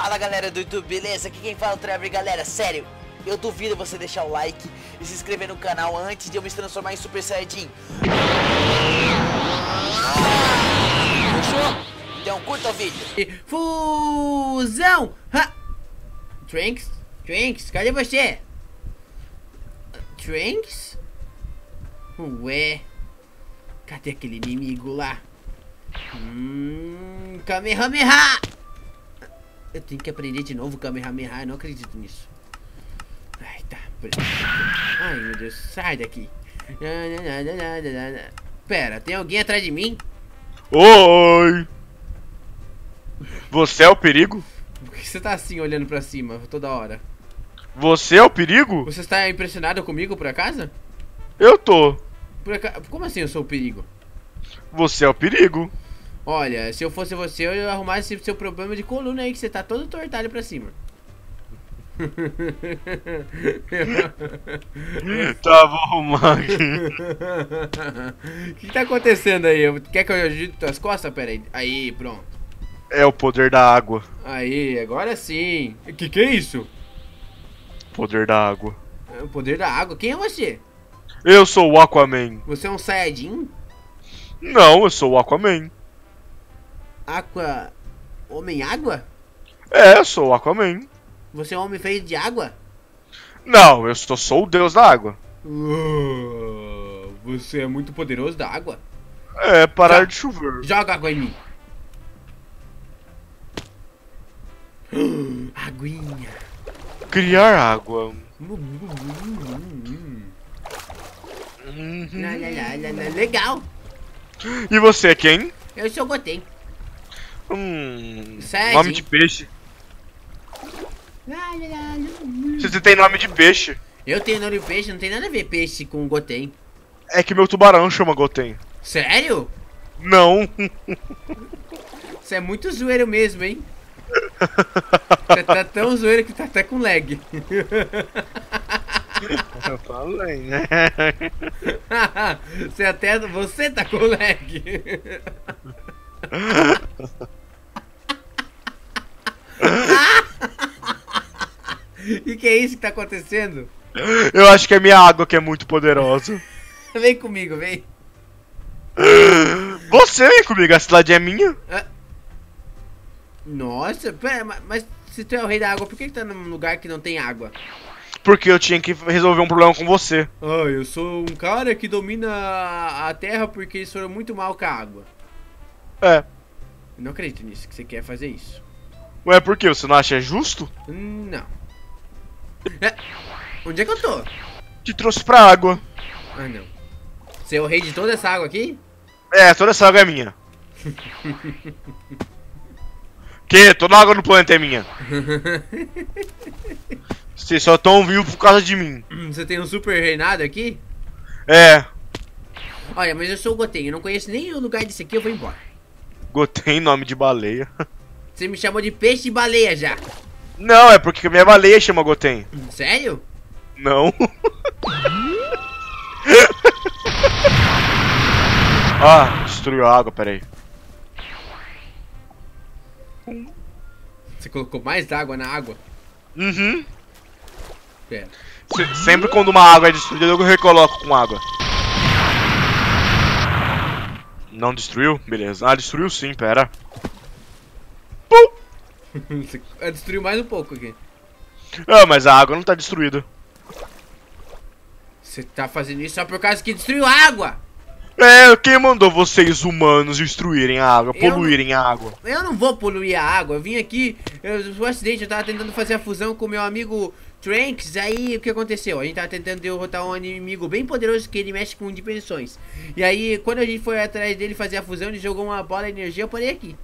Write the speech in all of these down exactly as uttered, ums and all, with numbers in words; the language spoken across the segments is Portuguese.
Fala galera do YouTube, beleza? Aqui quem fala é o Trevor, galera, sério, eu duvido você deixar o like e se inscrever no canal antes de eu me transformar em Super Saiyajin. Fechou? Então curta o vídeo. Fusão! Ha! Trunks? Trunks, cadê você? Trunks? Ué, cadê aquele inimigo lá? Hum, Kamehameha! Eu tenho que aprender de novo Kamehameha, eu não acredito nisso. Ai, tá. Ai, meu Deus, sai daqui. Pera, tem alguém atrás de mim? Oi! Você é o perigo? Por que você tá assim, olhando pra cima, toda hora? Você é o perigo? Você está impressionado comigo, por acaso? Eu tô. Por acaso? Como assim eu sou o perigo? Você é o perigo. Olha, se eu fosse você, eu ia arrumar esse seu problema de coluna aí, que você tá todo tortalho pra cima. Tá, vou arrumar aqui. O que, que tá acontecendo aí? Quer que eu ajude tuas costas? Pera aí. Aí, pronto. É o poder da água. Aí, agora sim. O que que é isso? Poder da água. É o poder da água. Quem é você? Eu sou o Aquaman. Você é um Saiyajin? Não, eu sou o Aquaman. Aqua... Homem-água? É, eu sou o Aquaman. Você é um homem feito de água? Não, eu só sou o deus da água. Uh, você é muito poderoso da água? É, parar Já- de chover. Joga água em mim. Aguinha. Criar água. Uhum. Uhum. Lá, lá, lá, lá, lá. Legal. E você é quem? Eu sou o Goten. Hum. Saiyajin. Nome de peixe. Lá, lá, lá, lá. Você tem nome de peixe. Eu tenho nome de peixe, não tem nada a ver peixe com Goten. É que meu tubarão chama Goten. Sério? Não. Você é muito zoeiro mesmo, hein? Você tá tão zoeiro que tá até com lag. Eu falei, né? Você até... Você tá com lag. E que é isso que tá acontecendo? Eu acho que é minha água que é muito poderosa. Vem comigo, vem. Você vem comigo, a cidade é minha. Nossa, pera, ma- mas se tu é o rei da água, por que que tá num lugar que não tem água? Porque eu tinha que resolver um problema com você. Ah, eu sou um cara que domina a- a terra porque eles foram muito mal com a água. É. Eu não acredito nisso, que você quer fazer isso. Ué, por quê? Você não acha justo? Hum, Não. É, onde é que eu tô? Te trouxe pra água. Ah, não. Você é o rei de toda essa água aqui? É, toda essa água é minha. Que? Toda a água no planeta é minha. Vocês só tão vivos por causa de mim. Hum, Você tem um super reinado aqui? É. Olha, mas eu sou o Goten, eu não conheço nem o lugar disso aqui, eu vou embora. Gotei nome de baleia. Você me chamou de peixe e baleia já. Não, é porque minha baleia chama Goten. Hum, Sério? Não. Ah, destruiu a água, peraí. Você colocou mais água na água? Uhum. Pera. Se- sempre quando uma água é destruída, eu recoloco com água. Não destruiu? Beleza. Ah, destruiu sim, pera. Pum! Você destruiu mais um pouco aqui. Ah, mas a água não tá destruída. Você tá fazendo isso só por causa que destruiu a água. É, quem mandou vocês humanos destruírem a água, Eu poluírem a água? Eu não vou poluir a água. Eu vim aqui, eu, o acidente, eu tava tentando fazer a fusão com meu amigo Trunks. Aí o que aconteceu? A gente tava tentando derrotar um inimigo bem poderoso que ele mexe com dimensões. E aí, quando a gente foi atrás dele fazer a fusão, ele jogou uma bola de energia. Eu parei aqui.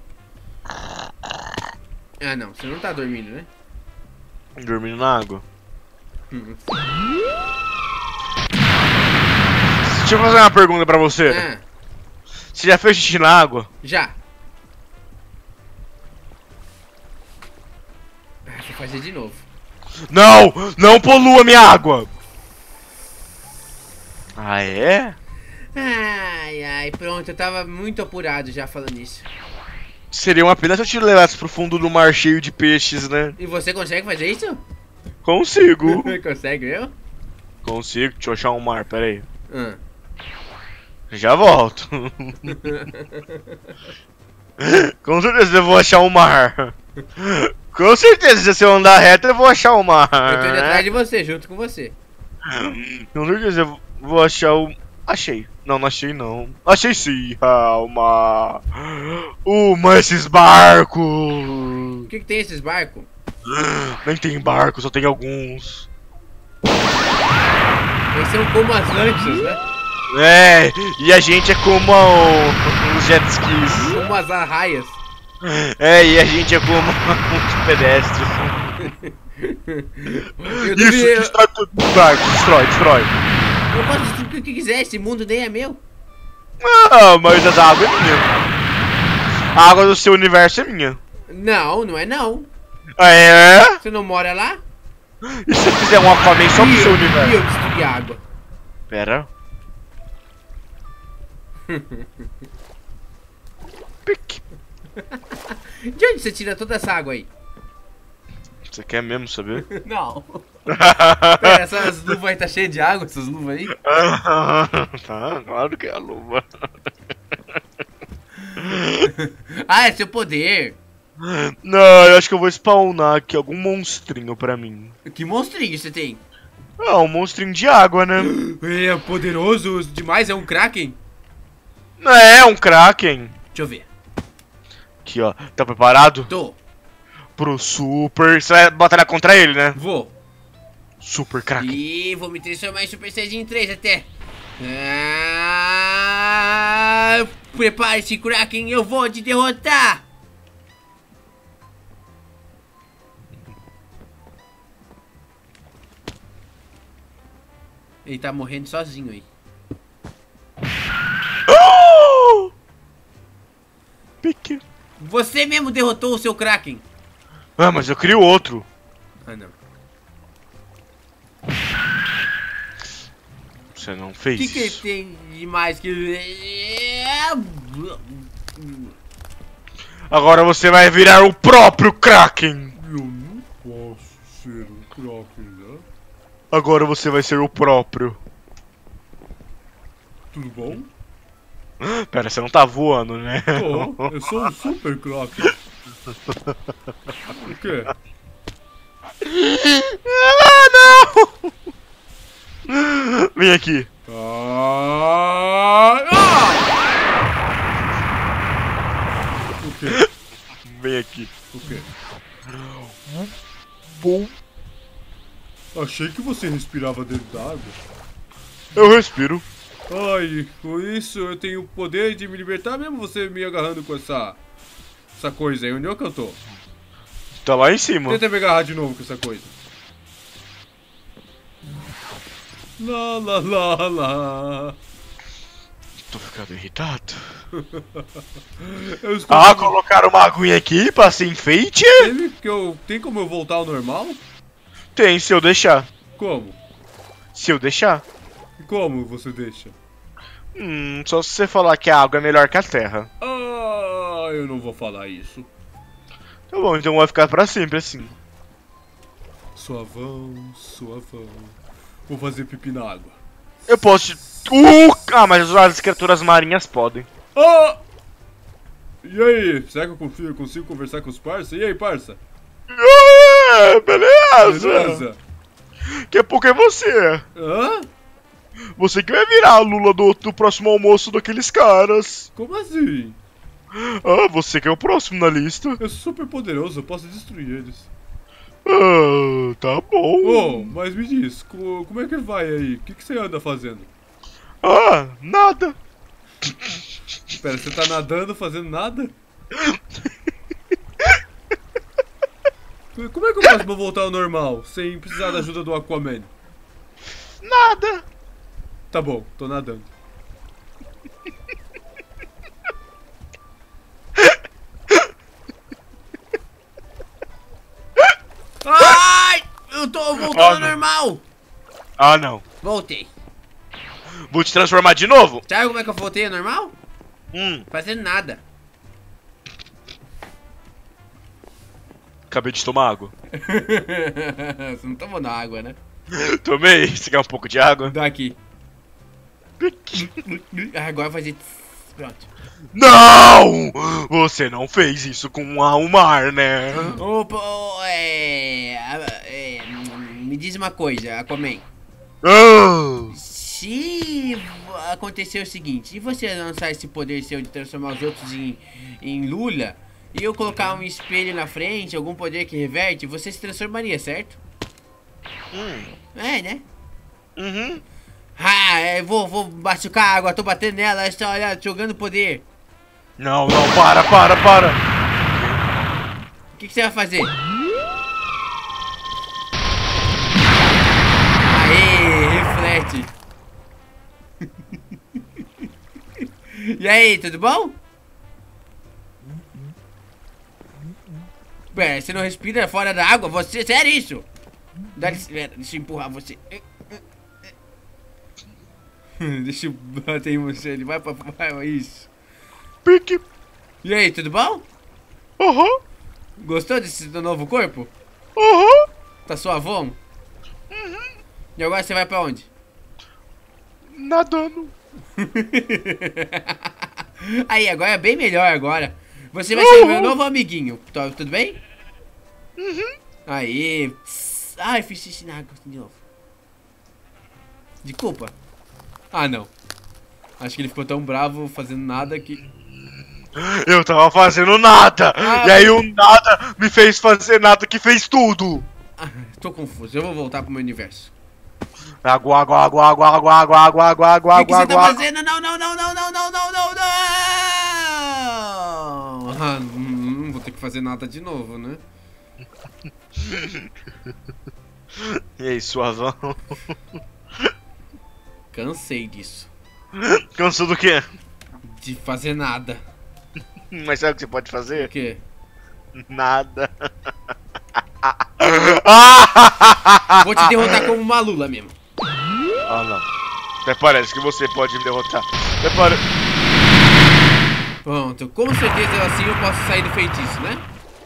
Ah, não, você não tá dormindo, né? Dormindo na água. Hum. Deixa eu fazer uma pergunta pra você. Ah, Você já fez xixi na água? já. Ah, vou fazer de novo. Não! Não polua minha água! Ah, é? Ai, ai, pronto, eu tava muito apurado já falando isso. Seria uma pena se eu te levasse pro fundo do mar cheio de peixes, né? E você consegue fazer isso? Consigo. Consegue, eu? Consigo, deixa eu achar um mar, pera aí. Ah. Já volto. Com certeza eu vou achar um mar. Com certeza, se eu andar reto eu vou achar o mar. Eu tô indo atrás de você, junto com você. Com certeza eu vou achar o... Achei. Não, não achei não. Achei sim. Calma. Uma, esses barcos. O que que tem esses barcos? Nem tem barco, só tem alguns. Eles são como as lanchas, né? É, e a gente é como o- os jet skis. Como as arraias. É, e a gente é como os pedestres. Eu, Isso, devia- destrói tudo. Vai, destrói, destrói. eu posso destruir o que quiser, esse mundo nem é meu. Ah, mas a água é minha. A água do seu universo é minha. Não, não é não. Ah, é? Você não mora lá? E se eu fizer um Aquaman só pro E seu eu- universo? E eu destruí a água. Pera. Pique. De onde você tira toda essa água aí? Você quer mesmo saber? Não. Pera, essas luvas aí tá cheias de água, essas luvas aí? Tá, claro que é a luva. Ah, é seu poder. Não, eu acho que eu vou spawnar aqui algum monstrinho pra mim. Que monstrinho você tem? Ah, um monstrinho de água, né? É poderoso demais, é um Kraken? É, um Kraken. Deixa eu ver. Aqui, ó. Tá preparado? Tô. Pro Super. Você vai batalhar contra ele, né? Vou. Super Kraken. E vou me transformar em Super Saiyajin três até. Ah, prepare-se, Kraken, eu vou te derrotar. Ele tá morrendo sozinho aí. Pique. Você mesmo derrotou o seu Kraken. Ah, mas eu crio outro. Ah, não. Você não O fez que, que ele isso. tem de mais que... Agora você vai virar o próprio Kraken. Eu não posso ser um Kraken, né? Agora você vai ser o próprio. Tudo bom? Pera, você não tá voando, né? Tô, eu sou um Super Kraken. O quê? Ah, não! Vem aqui. Ah! Ah! O quê? Vem aqui. O quê? Bom, Achei que você respirava dentro da água. eu respiro. Ai, com isso eu tenho o poder de me libertar mesmo você me agarrando com essa... Essa coisa aí. Onde é que eu tô? Tá lá em cima. Tenta me agarrar de novo com essa coisa. Lá, lá, lá, lá. Tô ficando irritado. Eu estou... Ah, colocaram uma aguinha aqui pra ser enfeite? Teve que eu... Tem como eu voltar ao normal? Tem, se eu deixar. Como? Se eu deixar. E como você deixa? Hum, só se você falar que a água é melhor que a terra. Ah, eu não vou falar isso. Tá bom, então vai ficar pra sempre assim. Suavão, suavão. Vou fazer pipi na água. Eu posso... Uh! Ah, mas as criaturas marinhas podem. Ah! E aí, será que eu consigo, eu consigo conversar com os parça? E aí, parça? É, beleza. Beleza? Daqui a pouco é você. Hã? Você que vai virar a Lula do, do próximo almoço daqueles caras. Como assim? Ah, você que é o próximo na lista. Eu sou super poderoso, eu posso destruir eles. Ah, tá bom. Oh, mas me diz, co- como é que vai aí? O que, que você anda fazendo? Ah, nada. Pera, você tá nadando, fazendo nada? Como é que eu faço pra voltar ao normal, sem precisar da ajuda do Aquaman? Nada. Tá bom, tô nadando. Ai! Eu tô voltando Ah, ao não. normal! Ah, não. Voltei. Vou te transformar de novo? Sabe como é que eu voltei ao normal? Hum. Fazendo nada. Acabei de tomar água. Você não tomou na água, né? Tomei. Você quer um pouco de água? Dá aqui. Agora vai fazer... Pronto. Não! Você não fez isso com a Almar, né? Opa, oh, é, é... Me diz uma coisa, Aquaman. Ah! Se acontecer o seguinte, se você lançar esse poder seu de transformar os outros em, em Lula, e eu colocar um espelho na frente, algum poder que reverte, você se transformaria, certo? Hum. É, né? Uhum. Ah, eu vou, vou machucar a água, tô batendo nela, ela está olhando, jogando poder. Não, não, para, para, para. O que, que você vai fazer? Aê, reflete. E aí, tudo bom? Pera, você não respira fora da água? Você, sério isso? Dá licença, deixa eu empurrar você. Deixa eu bater em você, ele vai pra... Vai, isso. Pique. E aí, tudo bom? Uhum. Gostou desse do novo corpo? Uhum. Tá suavão? Uhum. E agora você vai pra onde? Nadando. Aí, agora é bem melhor agora. Você vai ser o meu novo amiguinho. Tá, tudo bem? Uhum. Aí. Ai, fiz xixi na água de novo. Desculpa. Ah, não. Acho que ele ficou tão bravo fazendo nada que... Eu tava fazendo nada. Ah, e aí o nada me fez fazer nada que fez tudo. Ah, tô confuso. Eu vou voltar pro meu universo. Água, água, água, água, água, água, água, água, água, O que, que água, você tá água. fazendo? Não, não, não, não, não, não, não, não, não! Ah, não vou ter que fazer nada de novo, né? E aí, suavão? Cansei disso. Cansou do quê? De fazer nada. Mas sabe o que você pode O fazer? quê? Nada. Vou te derrotar como uma lula mesmo. Ah, não. Até parece que você pode me derrotar. Até pare... Pronto, com certeza assim eu posso sair do feitiço, né?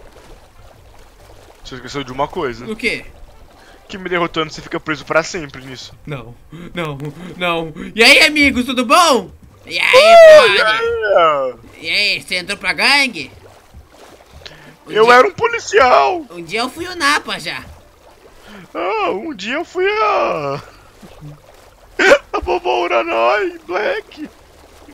Você esqueceu de uma coisa. O quê? Que me derrotando você fica preso pra sempre nisso. Não, não, não. E aí, amigos, tudo bom? E aí, brother? É. E aí, você entrou pra gangue? Um Eu dia- era um policial. Um dia eu fui o Napa já. Ah, um dia eu fui a... A vovó Uranai Black.